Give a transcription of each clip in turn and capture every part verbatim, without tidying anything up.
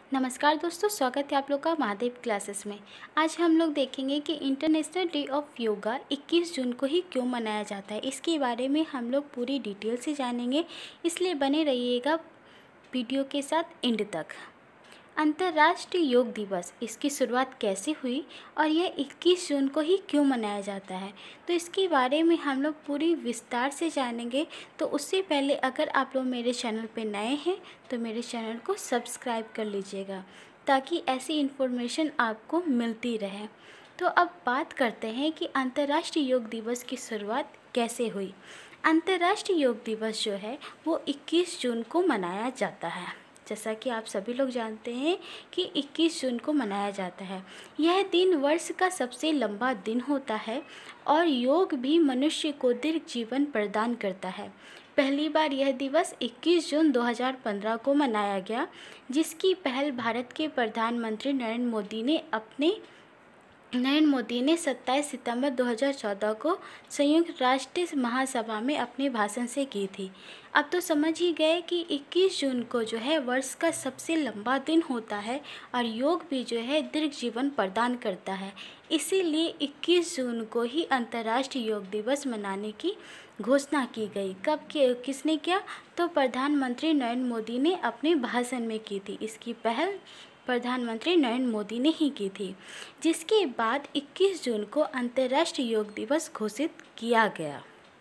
नमस्कार दोस्तों, स्वागत है आप लोग का महादेव क्लासेस में। आज हम लोग देखेंगे कि इंटरनेशनल डे ऑफ योगा इक्कीस जून को ही क्यों मनाया जाता है। इसके बारे में हम लोग पूरी डिटेल से जानेंगे, इसलिए बने रहिएगा वीडियो के साथ एंड तक। अंतर्राष्ट्रीय योग दिवस, इसकी शुरुआत कैसे हुई और यह इक्कीस जून को ही क्यों मनाया जाता है, तो इसके बारे में हम लोग पूरी विस्तार से जानेंगे। तो उससे पहले अगर आप लोग मेरे चैनल पे नए हैं तो मेरे चैनल को सब्सक्राइब कर लीजिएगा, ताकि ऐसी इन्फॉर्मेशन आपको मिलती रहे। तो अब बात करते हैं कि अंतर्राष्ट्रीय योग दिवस की शुरुआत कैसे हुई। अंतर्राष्ट्रीय योग दिवस जो है वो इक्कीस जून को मनाया जाता है। जैसा कि आप सभी लोग जानते हैं कि इक्कीस जून को मनाया जाता है। यह दिन वर्ष का सबसे लंबा दिन होता है और योग भी मनुष्य को दीर्घ जीवन प्रदान करता है। पहली बार यह दिवस इक्कीस जून दो हज़ार पंद्रह को मनाया गया, जिसकी पहल भारत के प्रधानमंत्री नरेंद्र मोदी ने अपने नरेंद्र मोदी ने सत्ताईस सितंबर दो हज़ार चौदह को संयुक्त राष्ट्र महासभा में अपने भाषण से की थी। अब तो समझ ही गए कि इक्कीस जून को जो है वर्ष का सबसे लंबा दिन होता है और योग भी जो है दीर्घ जीवन प्रदान करता है। इसीलिए इक्कीस जून को ही अंतर्राष्ट्रीय योग दिवस मनाने की घोषणा की गई। कब के किसने किया? तो प्रधानमंत्री नरेंद्र मोदी ने अपने भाषण में की थी। इसकी पहल प्रधानमंत्री नरेंद्र मोदी ने ही की थी, जिसके बाद इक्कीस जून को अंतर्राष्ट्रीय योग दिवस घोषित किया गया।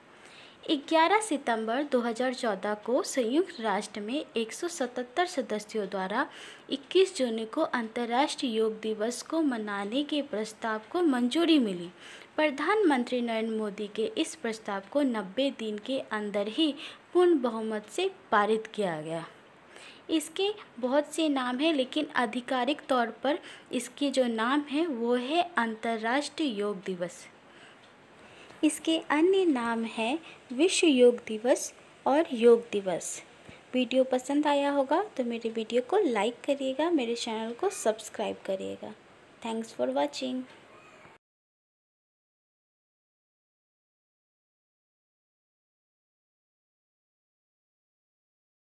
ग्यारह सितंबर दो हज़ार चौदह को संयुक्त राष्ट्र में एक सौ सतहत्तर सदस्यों द्वारा इक्कीस जून को अंतर्राष्ट्रीय योग दिवस को मनाने के प्रस्ताव को मंजूरी मिली। प्रधानमंत्री नरेंद्र मोदी के इस प्रस्ताव को नब्बे दिन के अंदर ही पूर्ण बहुमत से पारित किया गया। इसके बहुत से नाम हैं, लेकिन आधिकारिक तौर पर इसके जो नाम है वो है अंतर्राष्ट्रीय योग दिवस। इसके अन्य नाम हैं विश्व योग दिवस और योग दिवस। वीडियो पसंद आया होगा तो मेरे वीडियो को लाइक करिएगा, मेरे चैनल को सब्सक्राइब करिएगा। Thanks for watching.